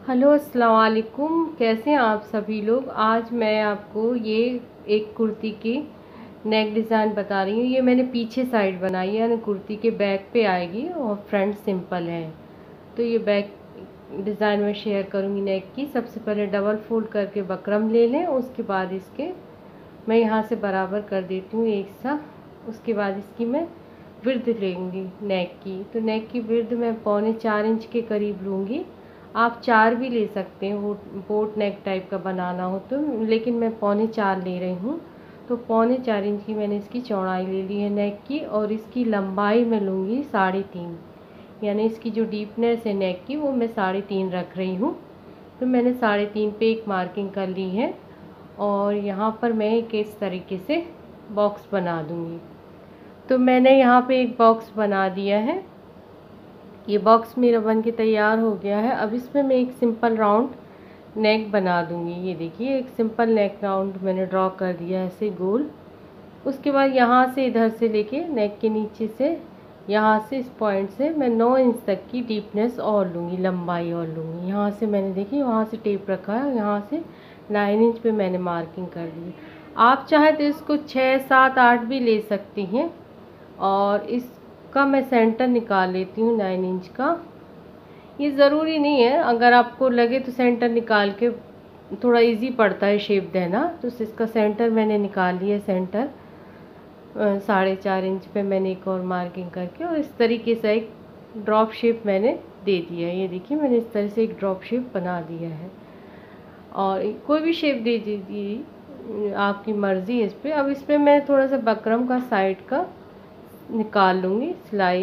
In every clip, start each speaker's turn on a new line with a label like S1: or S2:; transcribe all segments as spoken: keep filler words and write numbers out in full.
S1: Hello अस्सलाम वालेकुम। कैसे हैं आप सभी लोग। आज मैं आपको ये एक कुर्ती की नेक डिज़ाइन बता रही हूँ। ये मैंने पीछे साइड बनाई है, यानी कुर्ती के बैक पे आएगी और फ्रंट सिंपल है। तो ये बैक डिज़ाइन में शेयर करूँगी नेक की। सबसे पहले डबल फोल्ड करके बकरम ले लें, उसके बाद इसके मैं यहाँ से बराबर कर देती हूँ एक सा। उसके बाद इसकी मैं विड्थ लेंगी नेक की। तो नेक की विड्थ मैं पौने चार इंच के करीब लूँगी। आप चार भी ले सकते हैं, वो बोट नेक टाइप का बनाना हो तो, लेकिन मैं पौने चार ले रही हूँ। तो पौने चार इंच की मैंने इसकी चौड़ाई ले ली है नेक की, और इसकी लंबाई मैं लूँगी साढ़े तीन, यानी इसकी जो डीपनेस है नेक की वो मैं साढ़े तीन रख रही हूँ। तो मैंने साढ़े तीन पे एक मार्किंग कर ली है, और यहाँ पर मैं एक इस तरीके से बॉक्स बना दूँगी। तो मैंने यहाँ पे एक बॉक्स बना दिया है। ये बॉक्स मेरा बन के तैयार हो गया है। अब इसमें मैं एक सिंपल राउंड नेक बना दूँगी। ये देखिए, एक सिंपल नेक राउंड मैंने ड्रॉ कर दिया है ऐसे गोल। उसके बाद यहाँ से इधर से लेके नेक के नीचे से, यहाँ से इस पॉइंट से मैं नौ इंच तक की डीपनेस और लूँगी, लंबाई और लूँगी। यहाँ से मैंने देखिए वहाँ से टेप रखा है, यहाँ से नाइन इंच पे मैंने मार्किंग कर दी। आप चाहे तो इसको छः सात आठ भी ले सकती हैं। और इसका मैं सेंटर निकाल लेती हूँ नाइन इंच का। ये ज़रूरी नहीं है, अगर आपको लगे तो सेंटर निकाल के थोड़ा इजी पड़ता है शेप देना। तो इसका सेंटर मैंने निकाल लिया। सेंटर साढ़े चार इंच पे मैंने एक और मार्किंग करके, और इस तरीके से एक ड्रॉप शेप मैंने दे दिया है। ये देखिए, मैंने इस तरह से एक ड्रॉप शेप बना दिया है। और कोई भी शेप दे दीजिए, आपकी मर्ज़ी है इस पर। अब इस पर मैं थोड़ा सा बकरम का साइड का निकाल लूँगी सिलाई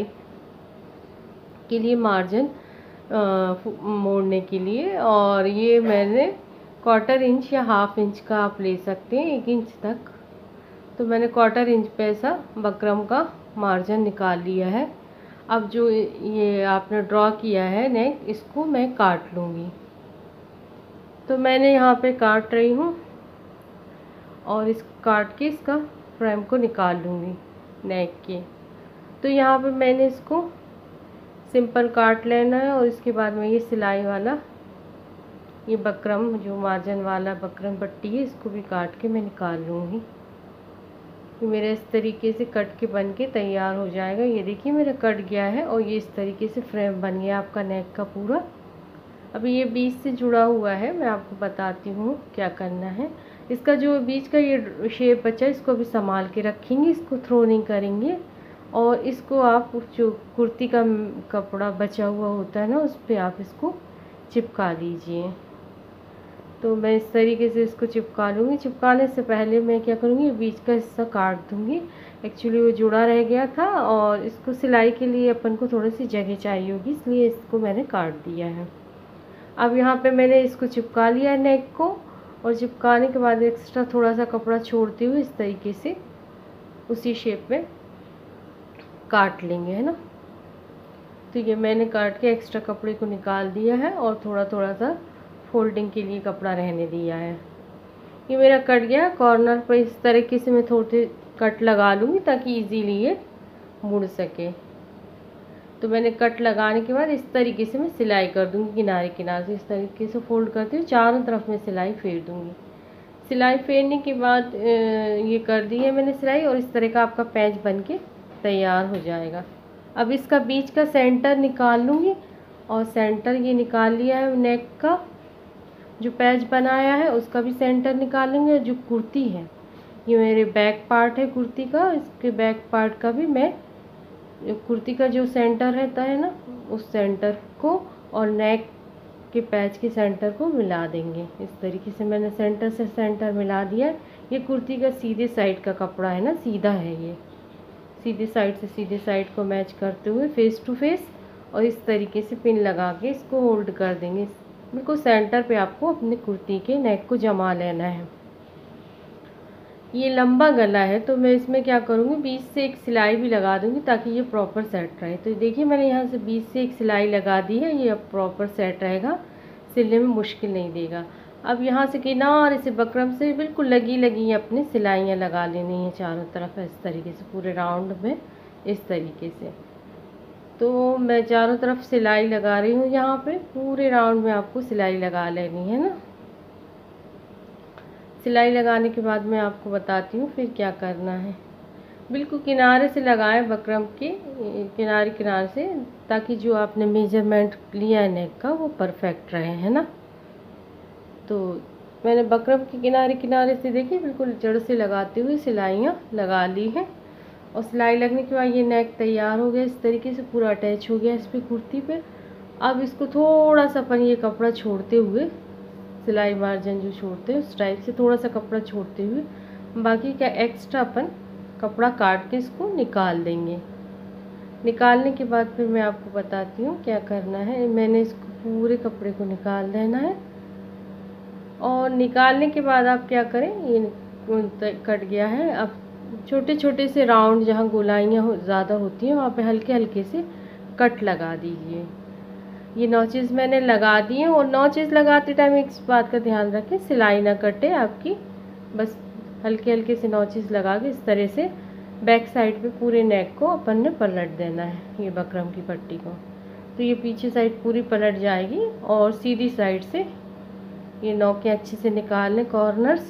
S1: के लिए, मार्जिन मोड़ने के लिए। और ये मैंने क्वार्टर इंच या हाफ इंच का आप ले सकते हैं, एक इंच तक। तो मैंने क्वार्टर इंच पे ऐसा बकरम का मार्जिन निकाल लिया है। अब जो ये आपने ड्रॉ किया है नेक, इसको मैं काट लूँगी। तो मैंने यहाँ पे काट रही हूँ, और इस काट के इसका फ्रेम को निकाल लूँगी नेक के। तो यहाँ पे मैंने इसको सिंपल काट लेना है, और इसके बाद में ये सिलाई वाला, ये बकरम जो मार्जिन वाला बकरम पट्टी है, इसको भी काट के मैं निकाल लूँगी। ये मेरा इस तरीके से कट के बन के तैयार हो जाएगा। ये देखिए मेरा कट गया है, और ये इस तरीके से फ्रेम बन गया आपका नेक का पूरा। अभी ये बीच से जुड़ा हुआ है, मैं आपको बताती हूँ क्या करना है। इसका जो बीच का ये शेप बचा है, इसको भी संभाल के रखेंगे, इसको थ्रो नहीं करेंगे। और इसको आप जो कुर्ती का कपड़ा बचा हुआ होता है ना, उस पर आप इसको चिपका दीजिए। तो मैं इस तरीके से इसको चिपका लूँगी। चिपकाने से पहले मैं क्या करूँगी, बीच का हिस्सा काट दूँगी। एक्चुअली वो जुड़ा रह गया था, और इसको सिलाई के लिए अपन को थोड़ी सी जगह चाहिए होगी, इसलिए इसको मैंने काट दिया है। अब यहाँ पे मैंने इसको चिपका लिया है नेक को, और चिपकाने के बाद एक्स्ट्रा थोड़ा सा कपड़ा छोड़ते हुए इस तरीके से उसी शेप में काट लेंगे, है ना। तो ये मैंने काट के एक्स्ट्रा कपड़े को निकाल दिया है, और थोड़ा थोड़ा सा फोल्डिंग के लिए कपड़ा रहने दिया है। ये मेरा कट गया। कॉर्नर पर इस तरीके से मैं थोड़े कट लगा लूँगी, ताकि इजीली ये मुड़ सके। तो मैंने कट लगाने के बाद इस तरीके से मैं सिलाई कर दूँगी, किनारे किनारे से इस तरीके से फोल्ड करती हूँ, चारों तरफ मैं सिलाई फेर दूँगी। सिलाई फेरने के बाद ये कर दी है मैंने सिलाई, और इस तरह का आपका पैच बन के तैयार हो जाएगा। अब इसका बीच का सेंटर निकाल लूँगी, और सेंटर ये निकाल लिया है नेक का, जो पैच बनाया है उसका भी सेंटर निकाल लूँगी। और जो कुर्ती है, ये मेरे बैक पार्ट है कुर्ती का, इसके बैक पार्ट का भी मैं, कुर्ती का जो सेंटर रहता है ना, उस सेंटर को और नेक के पैच के सेंटर को मिला देंगे। इस तरीके से मैंने सेंटर से सेंटर मिला दिया। ये कुर्ती का सीधे साइड का कपड़ा है ना, सीधा है ये, सीधे साइड से सीधे साइड को मैच करते हुए फेस टू फेस, और इस तरीके से पिन लगा के इसको होल्ड कर देंगे। बिल्कुल सेंटर पे आपको अपनी कुर्ती के नेक को जमा लेना है। ये लंबा गला है, तो मैं इसमें क्या करूँगी, बीच से एक सिलाई भी लगा दूँगी, ताकि ये प्रॉपर सेट रहे। तो देखिए मैंने यहाँ से बीच से एक सिलाई लगा दी है, ये अब प्रॉपर सेट रहेगा, सिलने में मुश्किल नहीं देगा। अब यहाँ से किनारे से बकरम से बिल्कुल लगी लगी अपनी सिलाइयाँ लगा लेनी है चारों तरफ, इस तरीके से पूरे राउंड में, इस तरीके से। तो मैं चारों तरफ सिलाई लगा रही हूँ। यहाँ पे पूरे राउंड में आपको सिलाई लगा लेनी है ना। सिलाई लगाने के बाद मैं आपको बताती हूँ फिर क्या करना है। बिल्कुल किनारे से लगाएं, बकरम के किनारे किनारे से, ताकि जो आपने मेजरमेंट लिया है नेक का वो परफेक्ट रहे, है ना। तो मैंने बकरम के किनारे किनारे से देखिए बिल्कुल जड़ से लगाते हुए सिलाइयाँ लगा ली हैं। और सिलाई लगने के बाद ये नेक तैयार हो गया, इस तरीके से पूरा अटैच हो गया इस पर कुर्ती पे। अब इसको थोड़ा सा अपन ये कपड़ा छोड़ते हुए, सिलाई मार्जिन जो छोड़ते हैं उस टाइप से थोड़ा सा कपड़ा छोड़ते हुए, बाकी का एक्स्ट्रा अपन कपड़ा काट के इसको निकाल देंगे। निकालने के बाद फिर मैं आपको बताती हूँ क्या करना है। मैंने इसको पूरे कपड़े को निकाल देना है। और निकालने के बाद आप क्या करें, ये कट गया है। अब छोटे छोटे से राउंड जहाँ गोलाइयाँ हो, ज़्यादा होती हैं वहाँ पे हल्के हल्के से कट लगा दीजिए। ये नॉचेस मैंने लगा दिए। और नॉचेस लगाते टाइम एक बात का ध्यान रखें, सिलाई ना कटे आपकी, बस हल्के हल्के से नॉचेस लगा के इस तरह से बैक साइड पे पूरे नेक को अपन ने पलट देना है, ये बकरम की पट्टी को। तो ये पीछे साइड पूरी पलट जाएगी और सीधी साइड से ये नोकें अच्छे से निकाल लें, कॉर्नर्स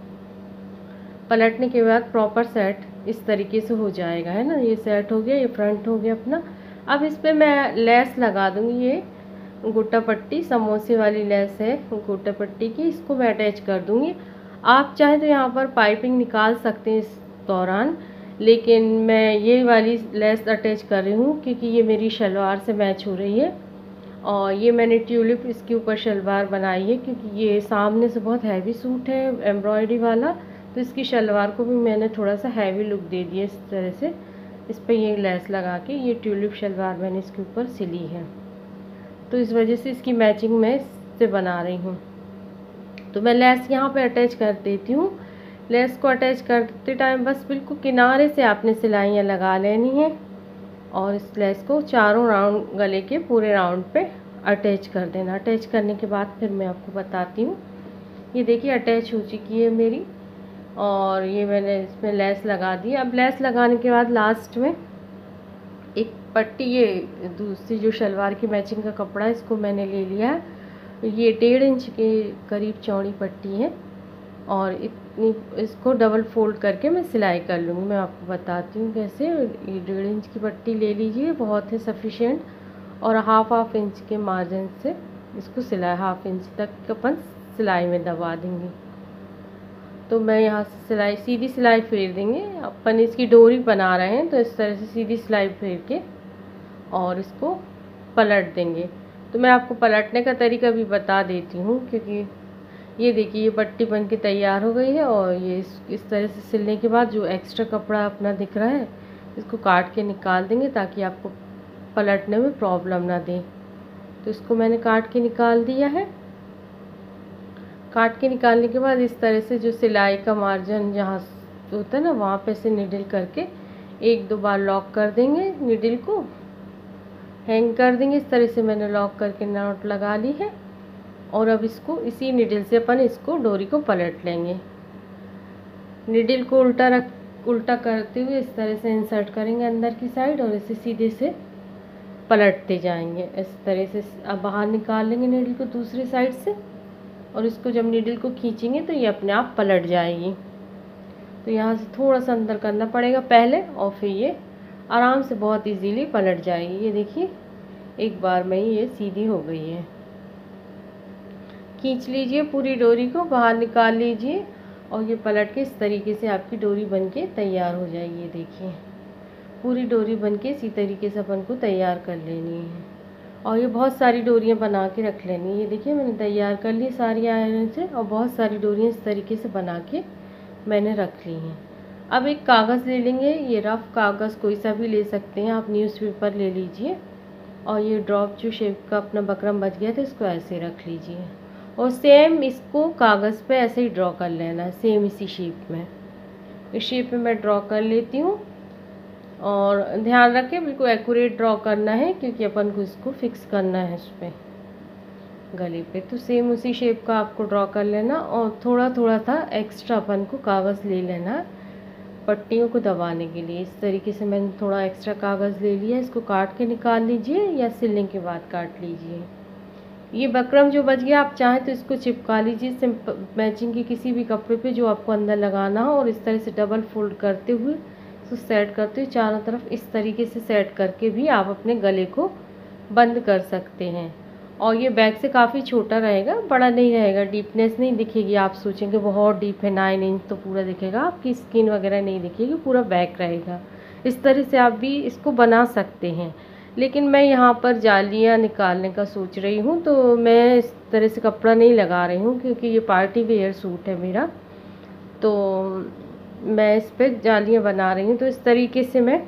S1: पलटने के बाद प्रॉपर सेट इस तरीके से हो जाएगा, है ना। ये सेट हो गया, ये फ्रंट हो गया अपना। अब इस पर मैं लेस लगा दूँगी, ये गोटा पट्टी समोसे वाली लेस है गोटा पट्टी की, इसको मैं अटैच कर दूँगी। आप चाहें तो यहाँ पर पाइपिंग निकाल सकते हैं इस दौरान, लेकिन मैं ये वाली लेस अटैच कर रही हूँ क्योंकि ये मेरी शलवार से मैच हो रही है। और ये मैंने ट्यूलिप इसके ऊपर शलवार बनाई है क्योंकि ये सामने से बहुत हैवी सूट है एम्ब्रॉयडरी वाला, तो इसकी शलवार को भी मैंने थोड़ा सा हैवी लुक दे दिया इस तरह से। इस पर ये लेस लगा के ये ट्यूलिप शलवार मैंने इसके ऊपर सिली है, तो इस वजह से इसकी मैचिंग मैं इससे बना रही हूँ। तो मैं लेस यहाँ पे अटैच कर देती हूँ। लेस को अटैच करते टाइम बस बिल्कुल किनारे से आपने सिलाइयाँ लगा लेनी है और इस लेस को चारों राउंड गले के पूरे राउंड पे अटैच कर देना। अटैच करने के बाद फिर मैं आपको बताती हूँ। ये देखिए अटैच हो चुकी है मेरी और ये मैंने इसमें लेस लगा दी। अब लेस लगाने के बाद लास्ट में एक पट्टी, ये दूसरी जो शलवार की मैचिंग का कपड़ा है इसको मैंने ले लिया है। ये डेढ़ इंच के करीब चौड़ी पट्टी है और इतनी इसको डबल फोल्ड करके मैं सिलाई कर लूँगी। मैं आपको बताती हूँ कैसे। ये डेढ़ इंच की पट्टी ले लीजिए, बहुत है सफिशिएंट। और हाफ हाफ इंच के मार्जिन से इसको सिलाई हाफ इंच तक अपन सिलाई में दबा देंगे। तो मैं यहाँ से सिलाई सीधी सिलाई फेर देंगे। अपन इसकी डोरी बना रहे हैं तो इस तरह से सीधी सिलाई फेर के और इसको पलट देंगे। तो मैं आपको पलटने का तरीका भी बता देती हूँ क्योंकि ये देखिए ये पट्टी बन के तैयार हो गई है। और ये इस, इस तरह से सिलने के बाद जो एक्स्ट्रा कपड़ा अपना दिख रहा है इसको काट के निकाल देंगे ताकि आपको पलटने में प्रॉब्लम ना दे। तो इसको मैंने काट के निकाल दिया है। काट के निकालने के बाद इस तरह से जो सिलाई का मार्जिन जहाँ होता है ना वहाँ पे से निडल करके एक दो बार लॉक कर देंगे, निडल को हैंग कर देंगे। इस तरह से मैंने लॉक करके नॉट लगा ली है। और अब इसको इसी निडल से अपन इसको डोरी को पलट लेंगे। निडल को उल्टा रख उल्टा करते हुए इस तरह से इंसर्ट करेंगे अंदर की साइड और इसे सीधे से पलटते जाएंगे इस तरह से। अब बाहर निकाल लेंगे निडल को दूसरी साइड से और इसको जब निडल को खींचेंगे तो ये अपने आप पलट जाएगी। तो यहाँ से थोड़ा सा अंदर करना पड़ेगा पहले और फिर ये आराम से बहुत इजीली पलट जाएगी। ये देखिए एक बार में ही ये सीधी हो गई है। खींच लीजिए पूरी डोरी को, बाहर निकाल लीजिए और ये पलट के इस तरीके से आपकी डोरी बनके तैयार हो जाएगी। ये देखिए पूरी डोरी बनके इसी तरीके से अपन को तैयार कर लेनी है। और ये बहुत सारी डोरियाँ बना के रख लेनी है। ये देखिए मैंने तैयार कर ली सारी आयरन से और बहुत सारी डोरियाँ इस तरीके से बना के मैंने रख ली हैं। अब एक कागज़ ले लेंगे, ये रफ़ कागज़ कोई सा भी ले सकते हैं आप, न्यूज़पेपर ले लीजिए। और ये ड्रॉप जो शेप का अपना बकरम बच गया था इसको ऐसे रख लीजिए और सेम इसको कागज़ पे ऐसे ही ड्रॉ कर लेना है, सेम इसी शेप में। इस शेप में मैं ड्रॉ कर लेती हूँ और ध्यान रखें बिल्कुल एक्यूरेट ड्रॉ करना है क्योंकि अपन को इसको फिक्स करना है इस पर गले पे। तो सेम उसी शेप का आपको ड्रॉ कर लेना और थोड़ा थोड़ा था एक्स्ट्रा अपन को कागज़ ले लेना पट्टियों को दबाने के लिए। इस तरीके से मैंने थोड़ा एक्स्ट्रा कागज़ ले लिया, इसको काट के निकाल लीजिए या सिलने के बाद काट लीजिए। ये बकरम जो बच गया, आप चाहें तो इसको चिपका लीजिए सिंपल मैचिंग के किसी भी कपड़े पे जो आपको अंदर लगाना हो, और इस तरह से डबल फोल्ड करते हुए इसको सेट करते हुए चारों तरफ इस तरीके से सेट करके भी आप अपने गले को बंद कर सकते हैं। और ये बैक से काफ़ी छोटा रहेगा, बड़ा नहीं रहेगा, डीपनेस नहीं दिखेगी। आप सोचेंगे बहुत डीप है, नाइन इंच तो पूरा दिखेगा, आपकी स्किन वगैरह नहीं दिखेगी, पूरा बैक रहेगा। इस तरह से आप भी इसको बना सकते हैं। लेकिन मैं यहाँ पर जालियाँ निकालने का सोच रही हूँ, तो मैं इस तरह से कपड़ा नहीं लगा रही हूँ क्योंकि ये पार्टी वेयर सूट है मेरा, तो मैं इस पर जालियाँ बना रही हूँ। तो इस तरीके से मैं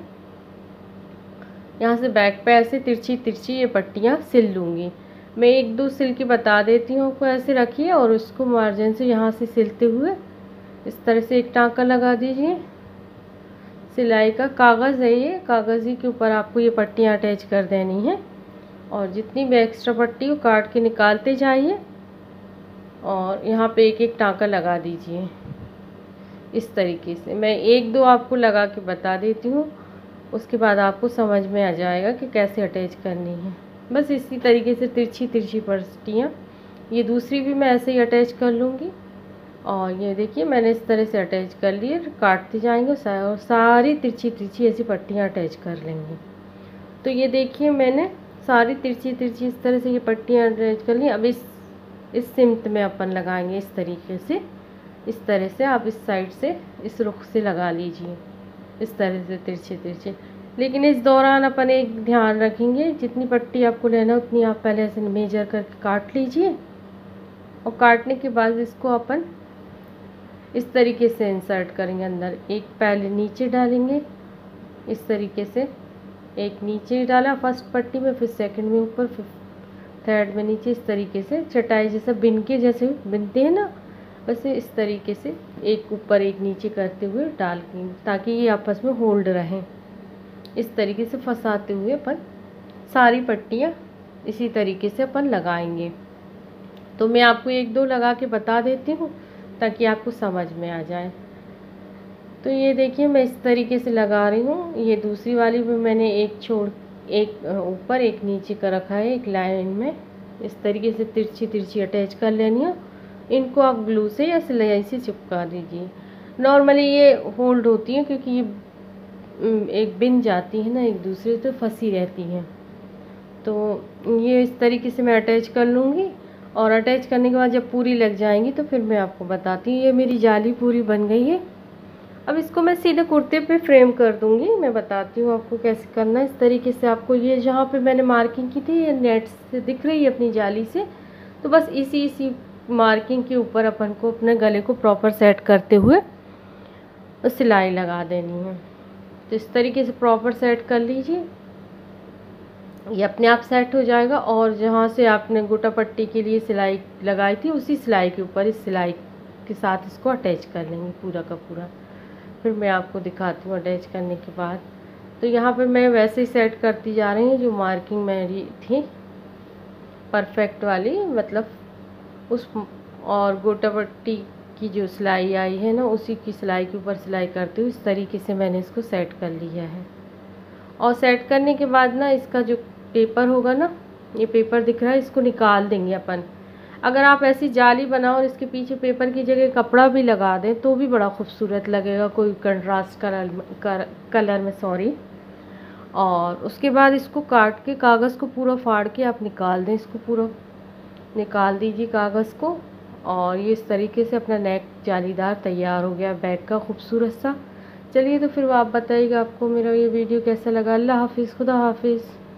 S1: यहाँ से बैक पे ऐसे तिरछी तिरछी ये पट्टियाँ सिल लूँगी। मैं एक दो सिल के बता देती हूँ आपको, ऐसे रखिए और उसको मार्जिन से यहाँ से सिलते हुए इस तरह से एक टाँका लगा दीजिए। सिलाई का कागज़ है ये, कागज़ ही के ऊपर आपको ये पट्टियाँ अटैच कर देनी है, और जितनी भी एक्स्ट्रा पट्टी हो काट के निकालते जाइए और यहाँ पे एक एक टाँका लगा दीजिए। इस तरीके से मैं एक दो आपको लगा के बता देती हूँ, उसके बाद आपको समझ में आ जाएगा कि कैसे अटैच करनी है। बस इसी तरीके से तिरछी तिरछी पट्टियाँ, ये दूसरी भी मैं ऐसे ही अटैच कर लूँगी। और ये देखिए मैंने इस तरह से अटैच कर लिए, काटते जाएंगे और सारी तिरछी तिरछी ऐसी पट्टियाँ अटैच कर लेंगे। तो ये देखिए मैंने सारी तिरछी तिरछी इस तरह से ये पट्टियाँ अटैच कर ली। अब इस इस सिमत में अपन लगाएंगे इस तरीके से, इस तरह से आप इस साइड से इस रुख से लगा लीजिए, इस तरह से तिरछे तिरछे। लेकिन इस दौरान अपन एक ध्यान रखेंगे, जितनी पट्टी आपको लेना उतनी आप पहले ऐसे मेजर करके काट लीजिए, और काटने के बाद इसको अपन इस तरीके से इंसर्ट करेंगे अंदर। एक पहले नीचे डालेंगे इस तरीके से, एक नीचे डाला फर्स्ट पट्टी में, फिर सेकंड में ऊपर, फिर थर्ड में नीचे, इस तरीके से चटाई जैसा बिन के जैसे बिनते हैं ना, वैसे इस तरीके से एक ऊपर एक नीचे करते हुए डाल के, ताकि ये आपस में होल्ड रहें। इस तरीके से फंसाते हुए अपन सारी पट्टियाँ इसी तरीके से अपन लगाएंगे। तो मैं आपको एक दो लगा के बता देती हूँ ताकि आपको समझ में आ जाए। तो ये देखिए मैं इस तरीके से लगा रही हूँ। ये दूसरी वाली भी मैंने एक छोड़ एक ऊपर एक नीचे का रखा है एक लाइन में, इस तरीके से तिरछी तिरछी अटैच कर लेनी है। इनको आप ग्लू से या सिलाई से चिपका दीजिए। नॉर्मली ये होल्ड होती है क्योंकि ये एक बिन जाती है ना एक दूसरे, तो फंसी रहती हैं। तो ये इस तरीके से मैं अटैच कर लूँगी, और अटैच करने के बाद जब पूरी लग जाएंगी तो फिर मैं आपको बताती हूँ। ये मेरी जाली पूरी बन गई है। अब इसको मैं सीधे कुर्ते पे फ्रेम कर दूँगी। मैं बताती हूँ आपको कैसे करना है। इस तरीके से आपको ये जहाँ पे मैंने मार्किंग की थी ये नेट से दिख रही है अपनी जाली से, तो बस इसी इसी मार्किंग के ऊपर अपन को अपने गले को प्रॉपर सेट करते हुए सिलाई लगा देनी है। तो इस तरीके से प्रॉपर सेट कर लीजिए, ये अपने आप सेट हो जाएगा। और जहाँ से आपने गोटा पट्टी के लिए सिलाई लगाई थी उसी सिलाई के ऊपर इस सिलाई के साथ इसको अटैच कर लेंगे पूरा का पूरा। फिर मैं आपको दिखाती हूँ अटैच करने के बाद। तो यहाँ पे मैं वैसे ही सेट करती जा रही हूँ जो मार्किंग मेरी थी परफेक्ट वाली, मतलब उस और गोटा पट्टी की जो सिलाई आई है ना उसी की सिलाई के ऊपर सिलाई करते हुए इस तरीके से मैंने इसको सेट कर लिया है। और सेट करने के बाद ना इसका जो पेपर होगा ना, ये पेपर दिख रहा है, इसको निकाल देंगे अपन। अगर आप ऐसी जाली बनाओ और इसके पीछे पेपर की जगह कपड़ा भी लगा दें तो भी बड़ा खूबसूरत लगेगा, कोई कंट्रास्ट कलर कर, कलर में सॉरी। और उसके बाद इसको काट के कागज़ को पूरा फाड़ के आप निकाल दें, इसको पूरा निकाल दीजिए कागज़ को। और ये इस तरीके से अपना नेक जालीदार तैयार हो गया बैग का खूबसूरत सा। चलिए तो फिर आप बताइएगा आपको मेरा ये वीडियो कैसा लगा। अल्लाह हाफिज़, खुदा हाफिज़।